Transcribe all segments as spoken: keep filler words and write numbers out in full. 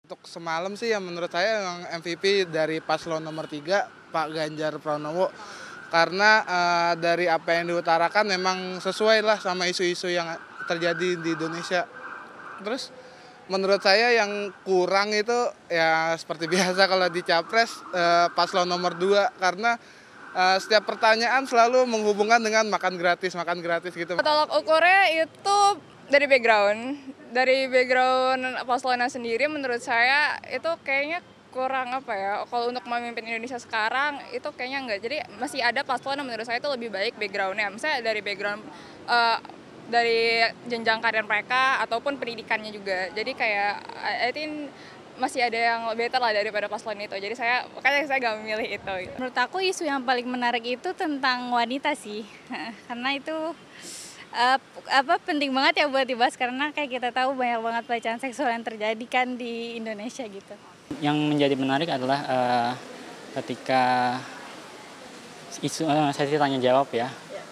Untuk semalam sih yang menurut saya yang M V P dari paslon nomor tiga, Pak Ganjar Pranowo. Karena uh, dari apa yang diutarakan memang sesuai lah sama isu-isu yang terjadi di Indonesia. Terus menurut saya yang kurang itu ya seperti biasa kalau di Capres uh, paslon nomor dua. Karena uh, setiap pertanyaan selalu menghubungkan dengan makan gratis, makan gratis gitu. Tolak ukurnya itu dari background. Dari background paslonnya sendiri menurut saya itu kayaknya kurang apa ya, kalau untuk memimpin Indonesia sekarang itu kayaknya enggak. Jadi masih ada paslon yang menurut saya itu lebih baik backgroundnya. Misalnya dari background uh, dari jenjang karir mereka ataupun pendidikannya juga. Jadi kayak I think masih ada yang better lah daripada paslon itu. Jadi saya makanya saya gak memilih itu. Gitu. Menurut aku isu yang paling menarik itu tentang wanita sih, karena itu Uh, apa penting banget ya buat dibahas karena kayak kita tahu banyak banget pelecehan seksual yang terjadi kan di Indonesia gitu. Yang menjadi menarik adalah uh, ketika isu uh, sesi tanya jawab ya,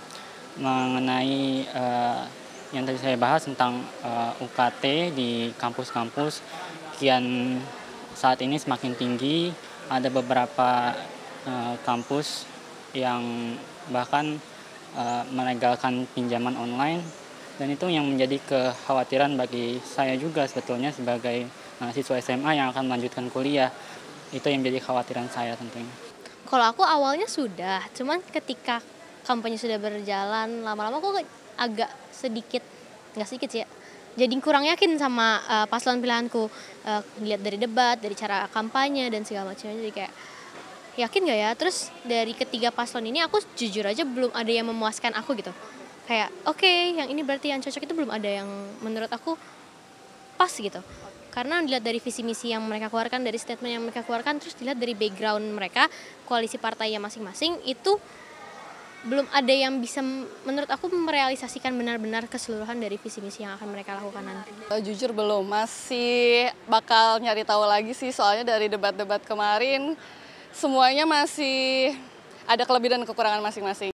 mengenai uh, yang tadi saya bahas tentang uh, U K T di kampus-kampus kian saat ini semakin tinggi. Ada beberapa uh, kampus yang bahkan Uh, melegalkan pinjaman online, dan itu yang menjadi kekhawatiran bagi saya juga sebetulnya sebagai uh, siswa S M A yang akan melanjutkan kuliah. Itu yang menjadi kekhawatiran saya tentunya. Kalau aku awalnya sudah, cuman ketika kampanye sudah berjalan lama-lama aku agak sedikit, nggak sedikit sih ya, jadi kurang yakin sama uh, paslon pilihanku. Uh, lihat dari debat, dari cara kampanye dan segala macamnya, jadi kayak yakin gak ya? Terus dari ketiga paslon ini aku jujur aja belum ada yang memuaskan aku gitu. Kayak oke, okay, yang ini berarti yang cocok itu belum ada yang menurut aku pas gitu. Karena dilihat dari visi misi yang mereka keluarkan, dari statement yang mereka keluarkan, terus dilihat dari background mereka, koalisi partainya masing-masing, itu belum ada yang bisa menurut aku merealisasikan benar-benar keseluruhan dari visi misi yang akan mereka lakukan nanti. Jujur belum, masih bakal nyari tahu lagi sih, soalnya dari debat-debat kemarin semuanya masih ada kelebihan dan kekurangan masing-masing.